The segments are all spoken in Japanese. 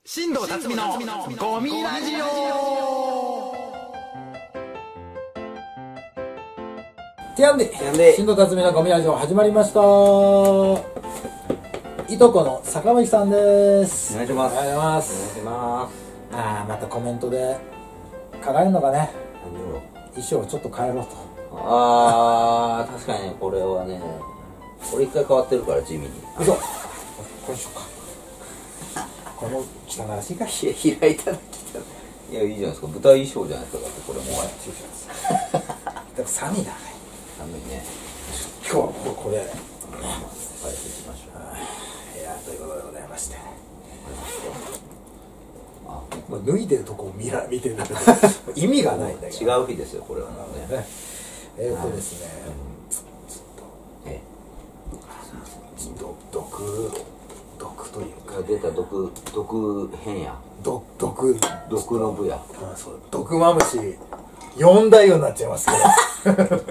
新藤辰巳のゴミラジオ。 ティアンディ新藤辰巳のゴミラジオ始まりました。いとこの坂巻さんです。 お願いします。 お願いします。またコメントで書かれるのがね、衣装をちょっと変えろと。 確かにこれはね、俺一回変わってるから地味に。 嘘。これしようか。この汚らしいか。 開いただけた。いや、いいじゃないですか。舞台衣装じゃないですか。だってこれもう。 でも寒いな。 寒いね。 今日はもうこれ。 変えていきましょう。 いや、ということでございまして。脱いでるとこを見てるんだけど意味がないんだけど。 違う日ですよ、これはね。 ですね。ちょっと毒というか出た毒変や。 毒の部や。 そう、毒マムシ4代ようになっちゃいますけど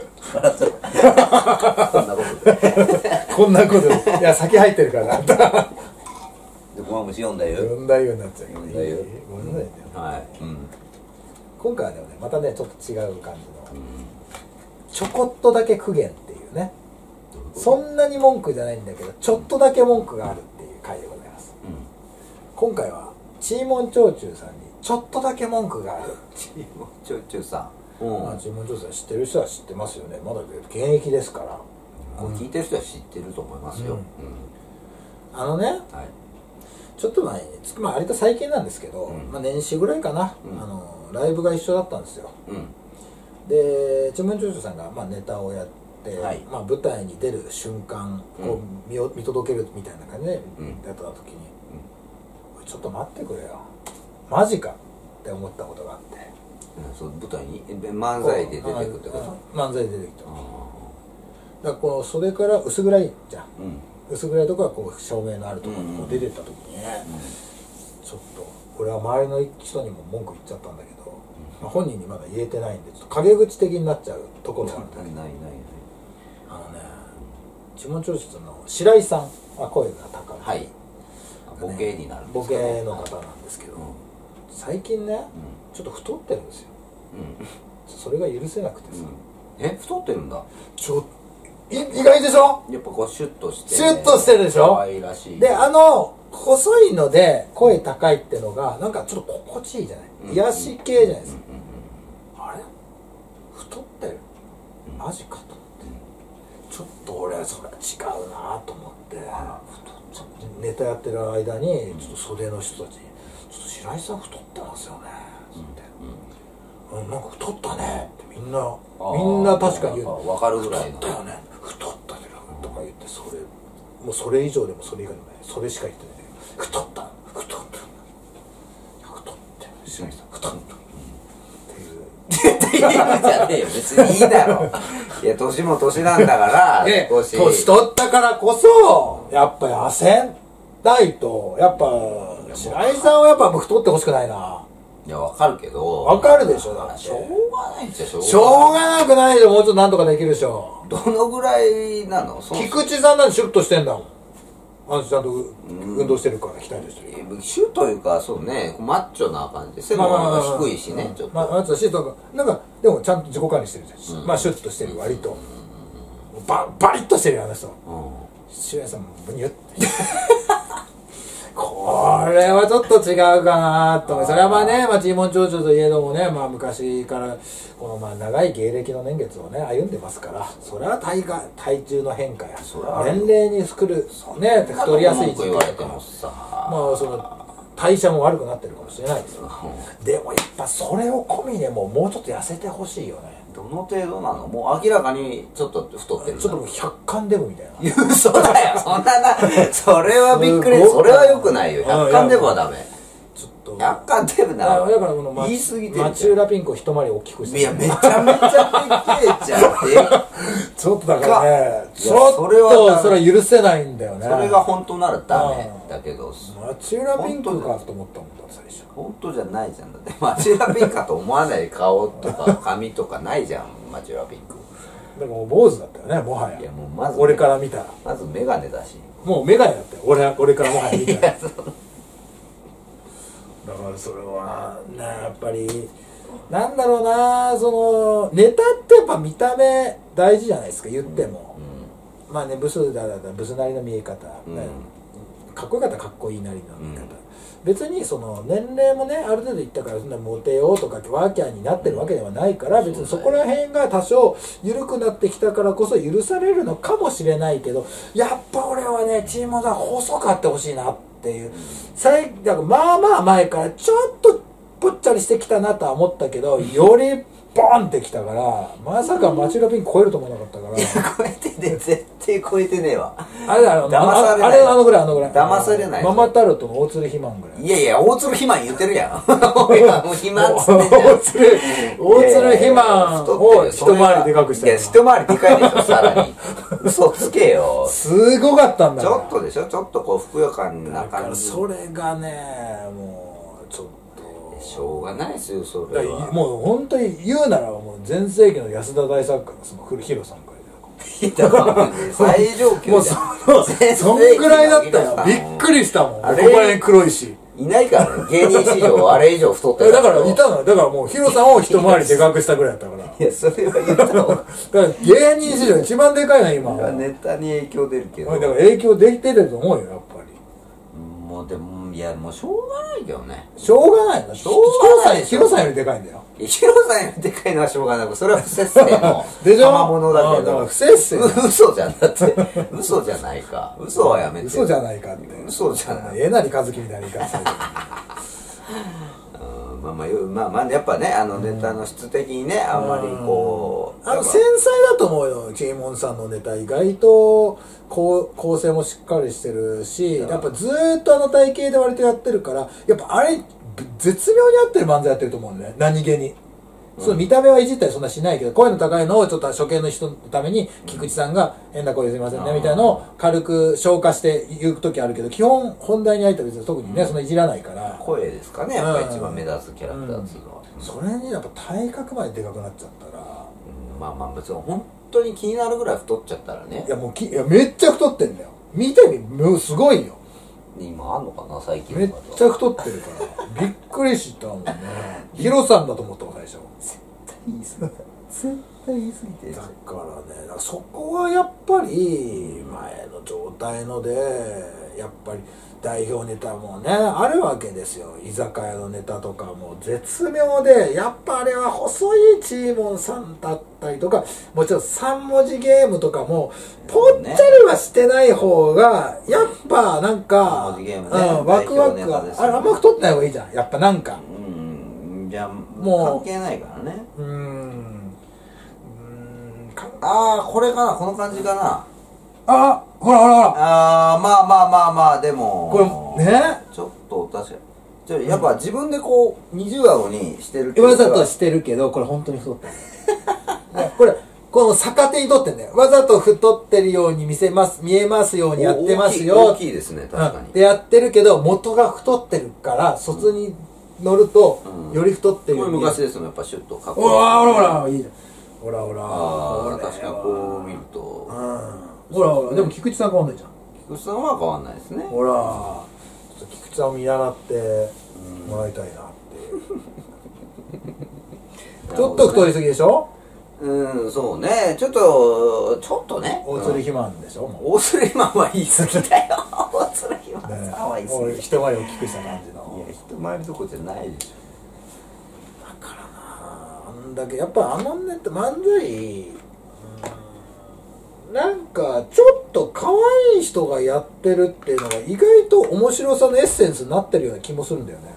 こんなことでいや先入ってるから毒マムシ4代よ。 4代ようになっちゃうけど 4代よ。 はい、今回はねまたねちょっと違う感じの、ちょこっとだけ苦言っていうね、そんなに文句じゃないんだけどちょっとだけ文句があるっていう回でございます。今回はチーモンチョーチューさんにちょっとだけ文句がある。 チーモンチョーチューさん。 チーモンチョーチューさん知ってる人は知ってますよね。まだ現役ですから。 聞いてる人は知ってると思いますよ。 ちょっと前に、割と最近なんですけど、年始ぐらいかな、ライブが一緒だったんですよ。でチーモンチョーチューさんがネタをやって、舞台に出る瞬間を見届けるみたいな感じでやった時に、ちょっと待ってくれよマジかって思ったことがあって、 そう舞台に漫才で出てくるってこと？ 漫才で出てきた。だからそれから薄暗いじゃん、薄暗いところは照明のあるところに出てった時にね、ちょっと俺は周りの人にも文句言っちゃったんだけど、本人にまだ言えてないんでちょっと陰口的になっちゃうところがあるんだけど、チーモンチョーチューの白井さんは声が高い、 ボケになるボケの方なんですけど、最近ねちょっと太ってるんですよ。それが許せなくてさ。 太ってるんだ。 意外でしょ。 やっぱこうシュッとしてシュッとしてるでしょ。 可愛らしい。 で細いので声高いってのがなんかちょっと心地いいじゃない、癒し系じゃないですか。あれ太ってるマジかと思って、ちょっと俺はそれは違うなと思って、ネタやってる間にちょっと袖の人たちに「ちょっと白井さん太ってますよね」って「なんか太ったね」ってみんな確かに言う。 分かるぐらいの太ったよね、太ったねとか言って、もうそれ以上でもそれ以外でもない、それしか言ってないけど、太って白井さん太ったっていうじゃねえよ、別にいいだろ。いや、年も年なんだから年取ったからこそやっぱり痩せないと、やっぱ白井さんはやっぱ太ってほしくないな。 いや、わかるけど。 わかるでしょ。だってしょうがないっちゃしょうがなくないで、もうちょっとなんとかできるでしょ。 どのぐらいなの？ 菊池さんなんてシュッとしてんだもん。ちゃんと運動してるから鍛えてる人。 シュッというか、そうね、マッチョな感じで背も低いしね、ちょっと。 マッチョだし、なんかでもちゃんと自己管理してるじゃん。シュッとしてる、割とバリッとしてるよ、あの人。白井さんもブニュッてこれはちょっと違うかなと思う。それはチーモンチョーチューといえどもね、昔からこの長い芸歴の年月をね歩んでますから、それは体重の変化や年齢に作るね太りやすい時期とか、その代謝も悪くなってるかもしれないですよ。でもやっぱそれを込みでもうちょっと痩せてほしいよね。 どの程度なの？もう明らかにちょっと太ってる。 ちょっともう100貫デブみたいな。 嘘だよ、そんなそれはびっくり。それは良くないよ。100貫デブはダメ。 ちょっと 100貫デブな。 だからこの言い過ぎてる。 町浦ピンクを一回り大きくして。 いや、めちゃめちゃでっけえじゃん。 ちょっとだからね、ちょっとそれは許せないんだよね。 それが本当ならダメだけど。 町浦ピンクかと思ったもんだ、最初。 本当じゃないじゃん。だって町浦ピンクかと思わない顔とか髪とかないじゃん、町浦ピンク。 だからもう坊主だったよね、もはや。 いや、もうまず俺から見たら。 まずメガネだし。 もうメガネだったよ、俺からもはや見たら。 からそれはねやっぱりなんだろうな、そのネタってやっぱ見た目大事じゃないですか、言っても、まあねブスだったらブスなりの見え方、ね、かっこよかったらかっこいいなりの見え方、別にその年齢もねある程度いったからそんなモテようとかワーキャーになってるわけではないから、別にそこら辺が多少緩くなってきたからこそ許されるのかもしれないけど、やっぱ俺はねチームが細かってほしいなっていう、だからまあまあ前からちょっとぽっちゃりしてきたなとは思ったけど、よりボンってきたから、まさかマチュラピン超えると思わなかったから。 いや超えてね、絶対超えてねえわ。 あれ騙されない。 あれぐらい騙されない。 ママタルトの大鶴肥満ぐらい。 いやいや、大鶴肥満言ってるやん。もう肥満っつってんじゃん。 大鶴肥満を一回りでかくした。 いや、一回りでかいでしょ、さらに。嘘つけよ。 すごかったんだちょっとでしょ、ちょっとこう、ふくよかな感じ。 それがね、もう、ちょっと。 しょうがないですよ、それは。 もう本当に言うならもう全盛期の安田大作家のそのヒロさんからだから最上級もうそんぐらいだったよ。びっくりしたもん。あれここら辺黒いしいないからね、芸人史上あれ以上太ってる。 だからいたの。だからもうヒロさんを一回りでかくしたぐらいだったから。 いや、それは言った方が。だから芸人史上一番でかいな今は。 ネタに影響出るけど。 だから影響できてると思うよやっぱり。 もうでもいやもうしょうがないけどね。 しょうがないの。 しょうがない。 ヒロさんよりでかいんだよ。 ヒロさんよりでかいのはしょうがない。それは不摂生のでしょ賜物だけど。 不摂生。 嘘じゃんだって。嘘じゃないか。嘘はやめて。 嘘じゃないかって。 嘘じゃない。 えなりかずきみたいな言い方されてる。 まあやっぱねネタの質的にねあんまりこう繊細だと思うよ。チーモンさんのネタ意外と構成もしっかりしてるし、やっぱずーっと体型で割とやってるから、やっぱあれ絶妙に合ってる漫才やってると思うんだよね、何気に。その見た目はいじったりそんなしないけど、声の高いのをちょっと初見の人のために菊池さんが変な声ですいませんねみたいなのを軽く消化して言う時あるけど、基本本題に入ったら別に特にねそんないじらないから。 声ですかね、やっぱ一番目立つキャラクターっていうのは。 それにやっぱ体格まででかくなっちゃったら、 まあ別に本当に気になるぐらい太っちゃったらね。 いやもういやめっちゃ太ってんだよ。見てみ、もうすごいよ。 今あんのかな最近。 めっちゃ太ってるからびっくりしたもんね。ヒロさんだと思ったもん最初。 言い過ぎた。絶対言い過ぎてる。 だからね、だからそこはやっぱり前の状態のでやっぱり代表ネタもねあるわけですよ。居酒屋のネタとかも絶妙で、やっぱあれは細いチーモンさんだったりとか、もちろん3文字ゲームとかもぽっちゃりはしてない方がやっぱなんか、ワクワクはあれあんま太ってない方がいいじゃんやっぱなんか。 じゃあもう関係ないからね。ああこれかな、この感じかな。 あほらほらほら。 ああまあでもこれねちょっと確かにやっぱ自分でこう二重顎にしてる。 わざとしてるけどこれ本当に太ってる。これこの逆手に取ってんだよ。わざと太ってるように見えますようにやってますよ。 大きいですね確かに。 でやってるけど元が太ってるから卒に乗るとより太ってる。 これ昔ですもんやっぱシュッとかっこいい。 ほらほらほらいいじゃん。ほらほら。 ああ確かにこう見ると。 ほらほらでも菊池さん変わんないじゃん。 菊池さんは変わんないですね。 ほらちょっと菊池さんを見習ってもらいたいなって。ちょっと太りすぎでしょ。 そうね。ちょっとね。 大鶴肥満でしょ。 大鶴肥満は言い過ぎだよ。大鶴肥満さんは言い過ぎ。 もう一回り大きくした感じの。 いや一回りどころじゃないでしょ。 だからなあんだけやっぱネタ漫才なんかちょっと可愛い人がやってるっていうのが意外と面白さのエッセンスになってるような気もするんだよね。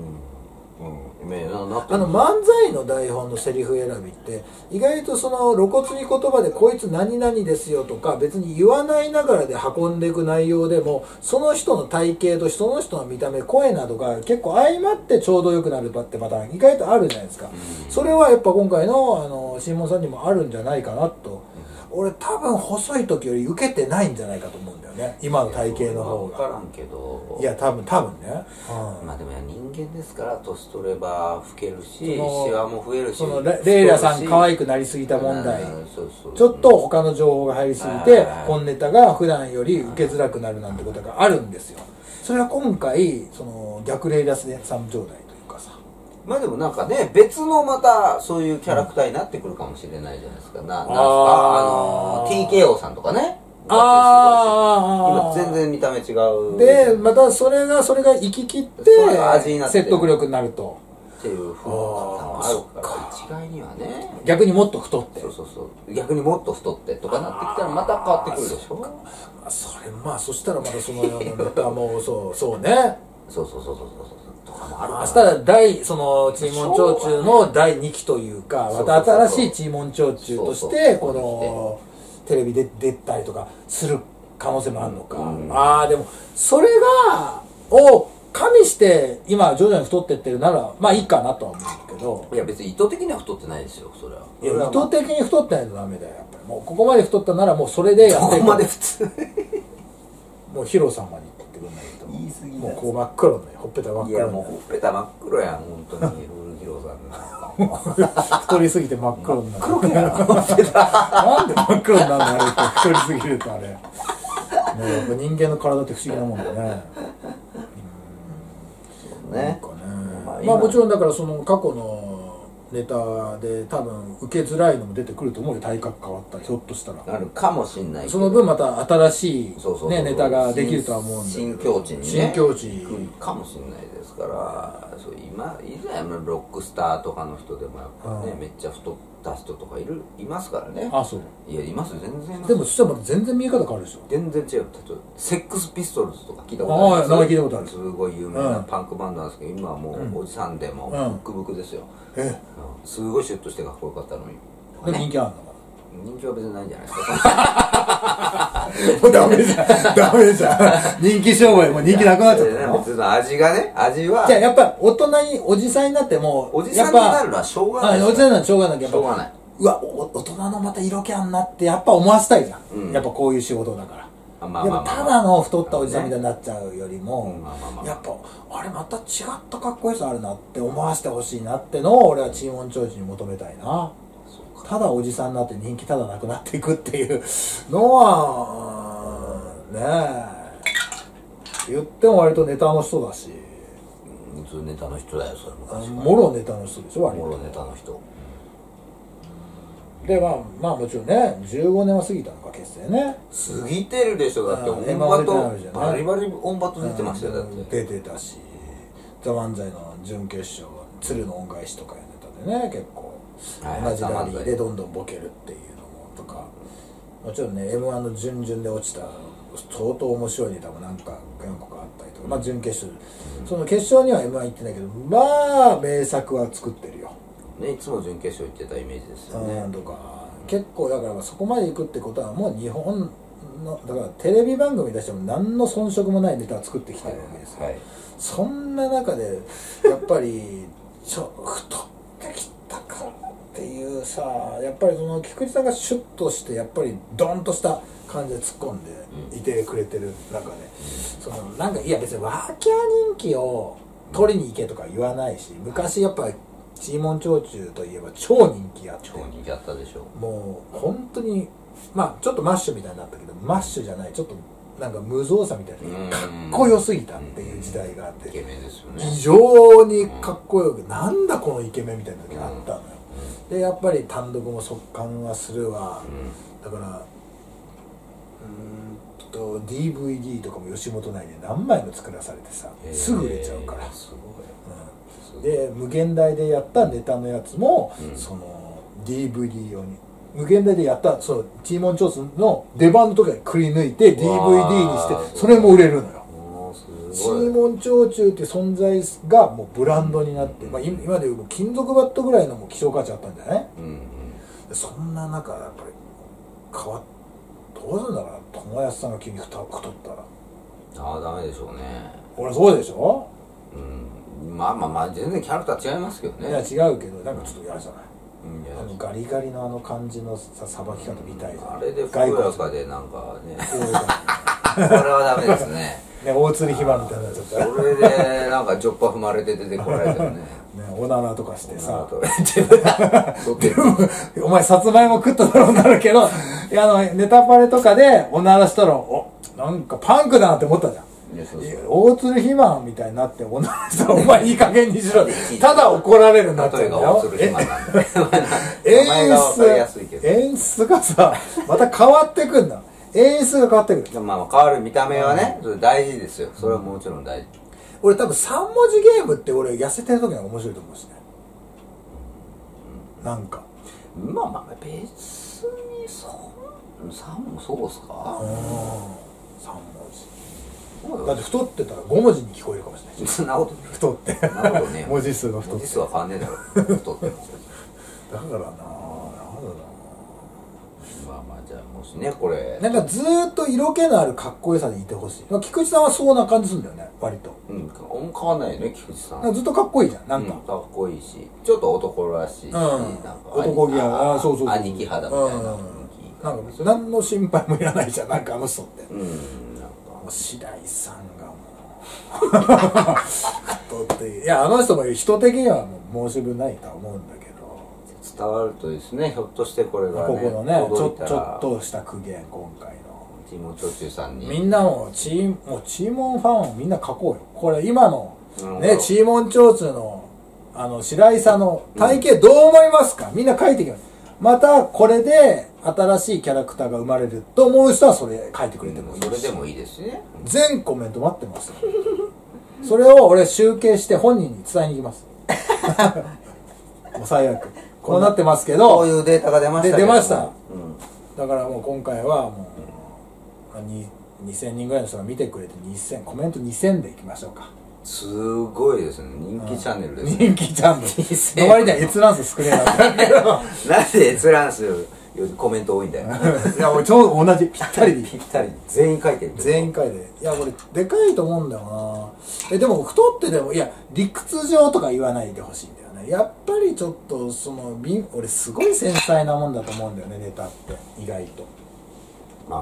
漫才の台本のセリフ選びって意外とその露骨に言葉でこいつ何々ですよとか別に言わないながらで運んでいく内容でもその人の体型とその人の見た目声などが結構相まってちょうど良くなるってパターン意外とあるじゃないですか。それはやっぱ今回のシーモンさんにもあるんじゃないかなと。俺多分細い時より受けてないんじゃないかと思うんだよね今の体型の方が。 分からんけど。いや多分ね。 まあでも人間ですから年取れば老けるしシワも増えるし。 そのレイラさん可愛くなりすぎた問題。ちょっと他の情報が入りすぎて本ネタが普段より受けづらくなるなんてことがあるんですよ。 それは今回その逆レイダースさん状態というかさ、 まあでもなんかね、別のまたそういうキャラクターになってくるかもしれないじゃないですか。TKO さんとかね。今全然見た目違う。 で、またそれが行き切って説得力になると。 っていう風もあるから、一概にはね。 逆にもっと太って。 そう逆にもっと太ってとかなってきたらまた変わってくるでしょ。 それまあそしたらまたそのネタもそうね。 そうとかもあるから。 明日そのチーモン長中の第2期というか、また新しいチーモン長中としてこのテレビで出たりとかする可能性もあるのか。でもそれを加味して今徐々に太ってってるならまあいいかなとは思うけど、 いや別に意図的には太ってないですよ、それは。 いや意図的に太ってないとダメだよ。やっぱりもうここまで太ったならもうそれでやっていく。 ここまで普通もうヒロ様に言ってくんないと言い過ぎだ。 もうこう真っ黒ね、ほっぺた真っ黒。 いやもうほっぺた真っ黒やん、本当にルールヒロさん太りすぎて真っ黒になる。なんで真っ黒になるのあれって太りすぎるとあれ。ね、やっぱ人間の体って不思議なもんだね。 ね。 まあもちろんだからその過去のネタで多分受けづらいのも出てくると思うよ。体格変わったらひょっとしたらあるかもしんないけど、 その分また新しいネタができるとは思うんだけど、 新境地にね新境地来るかもしんないですから、そう今以前のロックスターとかの人でもやっぱね、めっちゃ太った人とかいますからね。 そういやいます、全然います。 でもそしたらまた全然見え方変わるでしょ。 全然違う。例えばセックスピストルズとか聞いたことある。 名前聞いたことある。 すごい有名なパンクバンドなんですけど、今はもうおじさんでもブックブクですよ。すごいシュッとしてかっこよかったのに。 でも人気あるのかな。人気は別にないんじゃないですか。 もうダメじゃん。人気商売も人気なくなっちゃったの。 別の味がね、味は。 じゃあやっぱ大人におじさんになってもおじさんになるのはしょうがない。 おじさんになるのはしょうがないけど、 しょうがない。 うわ、大人のまた色気あんなってやっぱ思わせたいじゃん。やっぱこういう仕事だから。でもただの太ったおじさんみたいになっちゃうよりも、やっぱあれまた違ったかっこよさあるなって思わせてほしいなってのを俺はチーモン長寿に求めたいな。ただおじさんになって人気ただなくなっていくっていうのはねえ、言っても割とネタの人だし、 ネタの人だよそれも。 もろネタの人でしょ、割と。 もろネタの人でまあもちろんね、15年は過ぎたのか結成ね。 過ぎてるでしょ。だってオンバトバリバリオンバト出てましたよ。だって出てたし、ザ・漫才の準決勝鶴の恩返しとかやネタでね、結構同じラリーでどんどんボケるっていうのもとか、もちろんね M1 の準々で落ちた相当面白いネタも何個かあったりとか、まあ準決勝、その決勝には M1 行ってないけど、まあ名作は作ってるよね。いつも準決勝行ってたイメージですよね。 とか結構だからそこまで行くってことはもう日本のだからテレビ番組出しても何の遜色もないネタを作ってきてるわけですよ。そんな中でやっぱり太ってきたかっていうさ、やっぱりその菊池さんがシュッとしてやっぱりドンとした感じで突っ込んでいてくれてる中で、そのなんかいや別にワーキャー人気を取りに行けとか言わないし、昔やっぱりチーモン長中といえば超人気あって、 超人気あったでしょ。 もう本当にまあちょっとマッシュみたいになったけど、マッシュじゃないちょっとなんか無造作みたいなかっこよすぎたっていう時代があって、 イケメンですよね。 非常にかっこよく、なんだこのイケメンみたいな時があったのよ。でやっぱり単独も速乾はするわ、だからDVD とかも吉本内で何枚も作らされてさ、すぐ売れちゃうから。すごい。で無限大でやったネタのやつも、その DVD 用に無限大でやったそのチーモン長州の出番の時はくり抜いて DVD にしてそれも売れるのよ。チーモン長州って存在がもうブランドになって、まあ、今でいう金属バットぐらいのもう希少価値あったんじゃない、そんな中やっぱりどうするんだろうな、友安さんが急に太ったらダメでしょうね。 俺そうでしょ。 まあ全然キャラクター違いますけどね。 いや違うけどなんかちょっと嫌じゃない、ガリガリのあの感じのさばき方みたいじゃん。 あれでふくよかでなんかねこれはダメですね。 大釣り暇みたいになっちゃったらそれでなんかジョッパ踏まれて出てこられてもねおならとかしてさおお前さつまいも食っただろうなるけど、いやネタパレとかでおならしたらなんかパンクだなって思ったじゃん。 大鶴肥満みたいになって女の人お前いい加減にしろただ怒られるんだって例えが大鶴肥満なんで演出がさまた変わってくんだ。演出が変わってくる。 まあ変わる見た目はね、それ大事ですよ。それはもちろん大事。 俺多分3文字ゲームって俺痩せてる時の方が面白いと思うしね。なんかまあ別に3もそうっすか。 3文字だって太ってたら5文字に聞こえるかもしれない。 そんなことね太ってそんなことね文字数が太って文字数は変わんねえだろ太ってますよ。 だからなまあじゃあもしねこれなんかずーっと色気のあるかっこよさでいてほしい。菊池さんはそうな感じするんだよね割と。 変わんないよね菊池さん。 ずっとかっこいいじゃんなんか、 かっこいいしちょっと男らしいし、なんか男気あそう兄貴肌みたいななんか何の心配もいらないじゃんなんかあの人ってなんかもう白井さんがもう太っていやあの人も人的にはもう申し分ないとは思うんだけど伝わるとですねひょっとしてこれがねここのねちょ届いたらっとした苦言今回のチームチョチュさんにみんなもチーモンファンをみんな書こうよ。これ今のねチーモンチョウチュの白井さんの体型どう思いますか、みんな書いてきます。またこれで新しいキャラクターが生まれると思う人はそれ書いてくれてもいいし、 それでもいいですね。 全コメント待ってますよそれを俺集計して本人に伝えに行きますもう最悪こうなってますけどこういうデータが出ましたけど出ました、だからもう今回はもう2000人ぐらいの人が見てくれてコメント2000でいきましょうか。 すごいですね人気チャンネルですね。 人気チャンネルの割には閲覧数少ねえなってけどなんで閲覧数よりコメント多いんだよいや俺ちょうど同じぴったりでぴったり全員書いてる全員書いていやこれでかいと思うんだよな。でも太ってでもいや理屈上とか言わないでほしいんだよね。やっぱりちょっと俺すごい繊細なもんだと思うんだよねネタって意外と。ま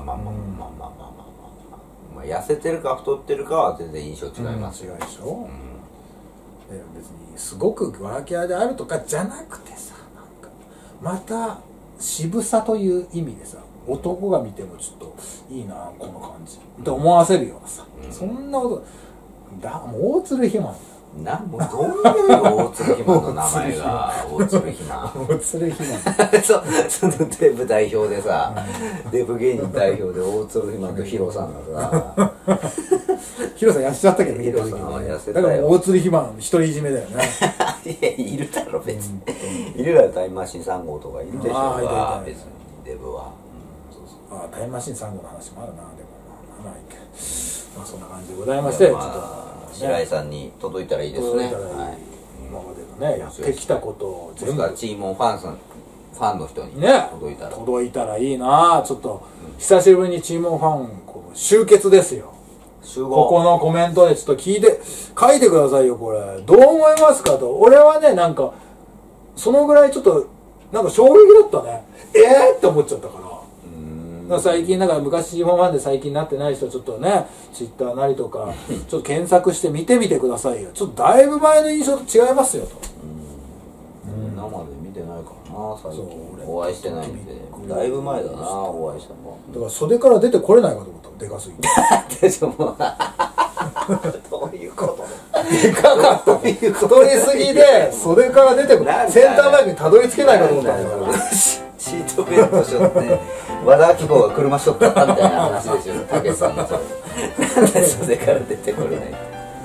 あ痩せてるか太ってるかは全然印象違いますよ、 違うでしょ、別にすごくワーキャーであるとかじゃなくてさなんかまた渋さという意味でさ男が見てもちょっといいなこの感じって思わせるようなさ、そんなこともう大鶴肥満もうどういう大鶴肥満の名前が大鶴肥満大鶴肥満そのデブ代表でさ、デブ芸人代表で大鶴肥満とヒロさんがさヒロさん痩せちゃったけどヒロさんは痩せたよ。 だから大鶴肥満独り占めだよねいやいるだろ別に、いるだろタイムマシーン3号とかいるでしょが別にデブは、 タイムマシーン3号の話もあるな。でもまあそんな感じでございまして、ちょっと白井さんに届いたらいいですね。 今までのねやってきたことを全部チームファンの人に届いたらいいな。ちょっと久しぶりにチームファン集結ですよ。ここのコメントでちょっと聞いて書いてくださいよ。これどう思いますかと。俺はねなんかそのぐらいちょっとなんか衝撃だったね。って思っちゃったから。最近だから昔チームファンで最近なってない人はちょっとねツイッターなりとかちょっと検索して見てみてくださいよ。ちょっとだいぶ前の印象と違いますよと。 生で見てないからな最近お会いしてないんでだいぶ前だなお会いしたの。 だから袖から出てこれないかと思ったでかすぎてでしょもうどういうことでかかった太りすぎで袖から出てこないセンターマイクにたどり着けないかと思ったんだからシートベルトしょって和田アキ子が車しょったったみたいな話ですよたけしさんのそれなんで袖から出てこれない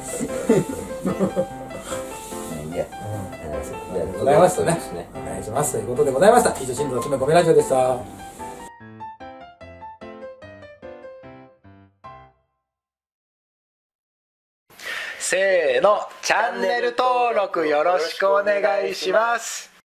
いやございましたね。お願いしますということでございました。以上新藤のつめこめラジオでした。 せーの、チャンネル登録よろしくお願いします。